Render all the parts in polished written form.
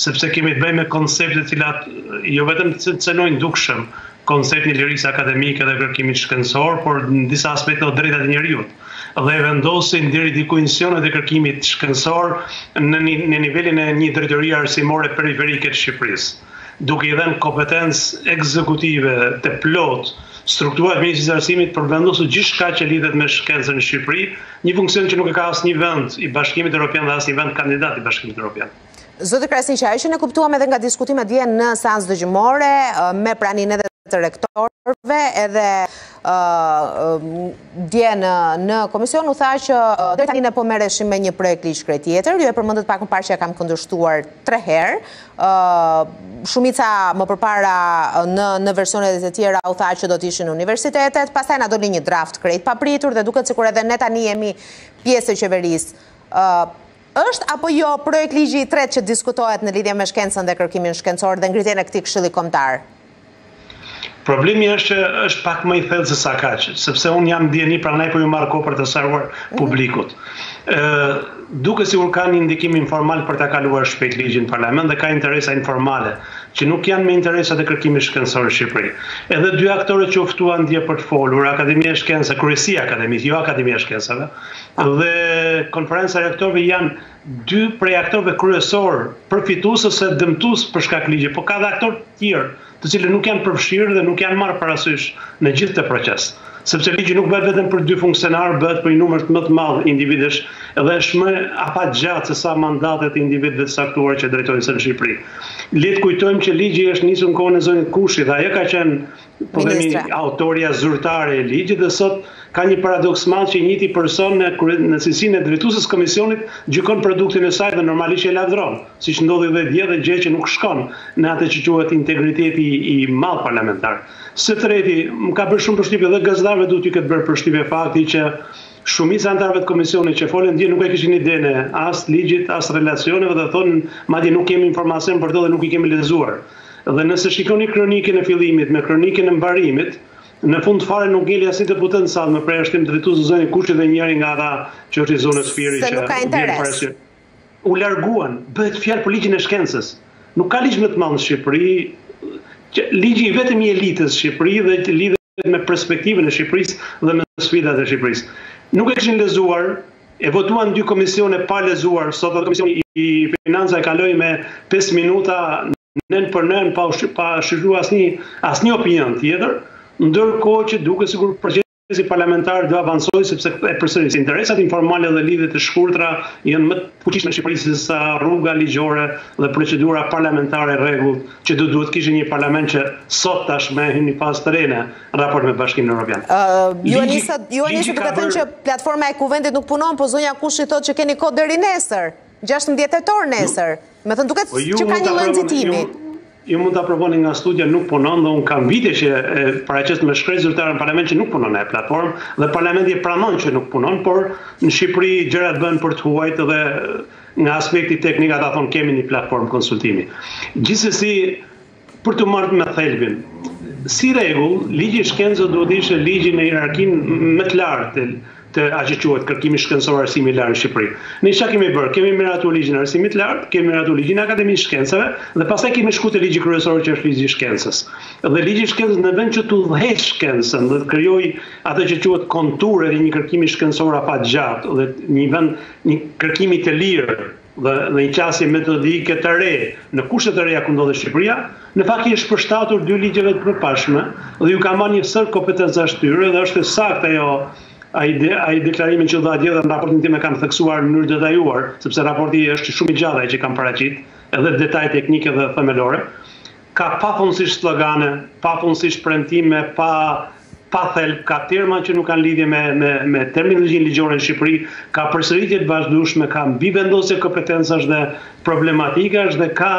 sepse kemi të bëjmë me koncepte të cilat jo vetëm cenojnë dukshëm konceptin e lirisë akademike dhe kërkimit shkencor, por në disa aspekte të drejtat e njerëzit. Dhe vendosin deri diku misionet e kërkimit shkencor në nivelin e një drejtorie arsimore periferike të Shqipërisë, duke i dhënë kompetencë ekzekutive të plot strukturat e Ministrisë së Arsimit për vendosur gjithçka që lidhet me shkencën në Shqipëri, një funksion që nuk e ka asnjë vend i Bashkimit Evropian dhe asnjë vend kandidat i Bashkimit Evropian. Zoti Krasniqi, ajo që ne kuptuam edhe nga diskutimet dje në seancë dëgjimore me praninë edhe të rektorëve, edhe dje në komision u tha që deri tani ne po merreshim me një projekt ligj krejt tjetër. Ju e përmendët pak më parë që ja kam kundërshtuar 3 herë. Shumica më përpara në versionet e tjera u tha që do të ishin universitetet, pastaj na doli një draft krejt papritur dhe duket sikur edhe ne tani jemi pjesë e qeverisë. Është apo jo projekt ligji i tretë që diskutohet në lidhje me shkencën dhe kërkimin shkencor dhe ngritjen e këtij këshilli kombëtar? Problemi është që është pak më i thellë se sa kaq, sepse unë jam ndjeni pranaj po ju marr kohë për të sqaruar publikut. Duke sigur ka një ndikim informal për ta kaluar shpejt ligjin në parlament dhe ka interesa informale që nuk janë me interesat e kërkimit shkencor në Shqipëri. Edhe 2 aktorë që u ftuan dje për të folur, Akademia e Shkencave, Kryesia e Akademisë, jo Akademia e Shkencave, dhe Konferenca e Rektorëve janë 2 prej aktorëve kryesor, përfitues ose dëmtues për shkak ligjit, por ka dhe aktorë të tjerë, të cilët nuk janë përfshirë dhe nuk janë marrë parasysh në gjithë këtë proces. Sepse ligji nuk bëhet vetëm për 2 funksionarë, bëhet për një numër më të madh individësh dhe është më afatgjatë se sa mandatet e individëve të caktuar që drejtojnë së në Shqipëri. Le të kujtojmë që ligji është nisur në kohën e zonit Kushi dhe ajo ka qenë autoria zyrtare e ligjit dhe sot ka një paradoks madh që njëti person në cilësinë e drejtuesës komisionit gjykon produktin e saj dhe normalisht e lavdron, siç ndodhi edhe dje dhe gjë që nuk shkon në atë që quhet integriteti i madh parlamentar. Së treti, më ka bërë shumë përshtypje dhe gazetarëve duhet t'ju ketë bërë përshtypje fakti që shumica e anëtarëve të komisionit që folën dje nuk e kishin idenë as ligjit, as relacioneve dhe thonë madje nuk kemi informacion për to dhe nuk i kemi lexuar. Dhe nëse shikoni kronikën e fillimit me kronikën e mbarimit, në fund fare nuk ngeli asnjë deputet në sallë, më përjashtim drejtues të zonës Kushit dhe njëri nga ata që është i zonës Firi që vjen parasysh. U larguan, bëhet fjalë për ligjin e shkencës. Nuk ka ligj më të madh në Shqipëri. Ligji i vetëm i elitës Shqipëri dhe të lidhet me perspektivën e Shqipërisë dhe me sfidat e Shqipërisë. Nuk e kishin lexuar, e votuan 2 komisione pa lexuar, sot komisioni i financave kaloi me 5 minuta nën për nën pa shkruar asnjë opinion tjetër, ndërkohë që duket sikur procesi parlamentar do avancojë sepse e përsëris interesat informale dhe lidhjet e shkurtra janë më të fuqishme në Shqipëri se sa rruga ligjore dhe procedura parlamentare rregullt që duhet kishte një parlament që sot tashmë hyni pas të rene raport me Bashkimin Evropian. Ju nisë duke thënë që platforma e kuvendit nuk punon, po zonja Kushi thotë që keni kohë deri nesër, 16 tetor nesër. Me thënë duket që ka një lloj nxitimi. Ju mund të aprovoni nga studia nuk punon dhe unë kam vite që paraqes me shkresë zyrtare në parlament që nuk punon e platformë dhe parlamenti pranon që nuk punon, por në Shqipëri gjërat bëhen për të huajt dhe nga aspekti teknik ata thonë kemi një platformë konsultimi. Gjithsesi, për të marrë me thelbin, si rregull, ligji i shkencës duhet të ishte ligji në hierarkinë më të lartë të aqë quhet kërkimi shkencor arsimi i lartë në Shqipëri. Ne çka kemi bërë? Kemi miratuar ligjin e arsimit të lartë, kemi miratuar ligjin e Akademisë Shkencave dhe pastaj kemi shkuar te ligji kryesor që është ligji i shkencës. Dhe ligji i shkencës në vend që të udhëheq shkencën dhe të krijojë atë që quhet konturë dhe një kërkimi shkencor afatgjatë dhe një kërkimi të lirë dhe një qasje metodike të re në kushtet e reja ku ndodhet Shqipëria, në fakt është përshtatur 2 ligjeve të përpashme dhe ju ka marrë një sër kompetenca shtyre dhe është saktë ajo ai deklarimin që dha dje dhe në raportin tim e kam theksuar në mënyrë detajuar, sepse raporti është shumë i gjatë ai që kam paraqit, edhe detaj teknike dhe themelore. Ka pafundësisht slogane, pafundësisht premtime, pa thelb, ka terma që nuk kanë lidhje me terminologjinë ligjore në Shqipëri, ka përsëritje të vazhdueshme, ka mbivendosje kompetencash dhe problematikash dhe ka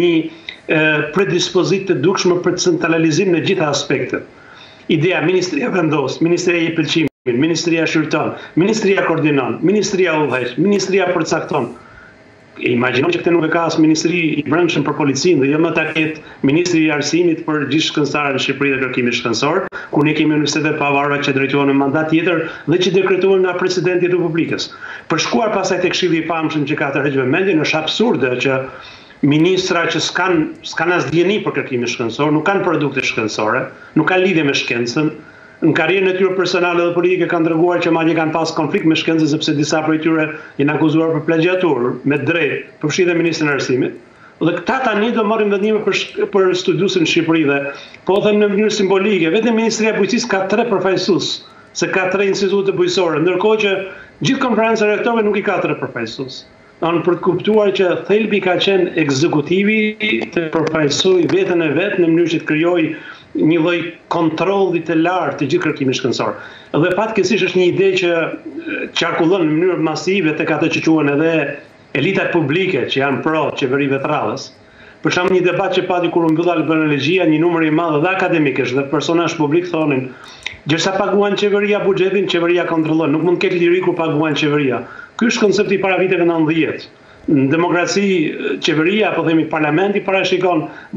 një predispozitë të dukshme për centralizim në gjitha aspektet. Ideja, ministria vendos, ministria i pëlqim, ministria shqyrton, ministria koordinon, ministria udhëheq, ministria përcakton. Imagjinoj që këtë nuk e ka as ministri i brendshëm për policinë dhe jo më ta ketë ministri i arsimit për gjithë shkencëtarët në Shqipëri dhe kërkimit shkencor, ku ne kemi universitete pavarura që drejtohen në mandat tjetër dhe që dekretohen nga presidenti i Republikës. Për shkuar pastaj tek Këshilli i Famshëm që ka të rregjë vëmendjen, është absurde që ministra që s'kan asdjeni për kërkimin shkencor, nuk kanë produkte shkencore, nuk kanë lidhje me shkencën. Në karrierën e tyre personale dhe politike kanë treguar që madje kanë pas konflikt me shkencën sepse disa prej tyre janë akuzuar për plagjatur, me drejt, përfshi dhe ministrin e arsimit. Dhe këta tani do marrin vendime për studiusin në Shqipëri dhe po them në mënyrë simbolike, vetëm Ministria e Bujqësisë ka 3 përfaqësues, se ka 3 institute bujqësore, ndërkohë që gjithë konferenca e rektorëve nuk i ka 3 përfaqësues. Për të kuptuar që thelbi ka qenë ekzekutivi të përfaqësoj veten e vet në mënyrë që të krijojë një lloj kontrolli të lartë të gjithë kërkimit shkencor. Dhe fatkeqësisht është një ide që qarkullon në mënyrë masive tek ato që quhen edhe elitat publike që janë pro qeverive të radhës. Për shembull, një debat që pati kur u mbylla liberalegjia, një numër i madh dhe akademikësh dhe personazh publik thonin, gjërsa paguan qeveria buxhetin, qeveria kontrollon, nuk mund të ketë liri kur paguan qeveria. Ky është koncepti para viteve 90. Në demokraci, qeveria, po themi parlamenti parashikon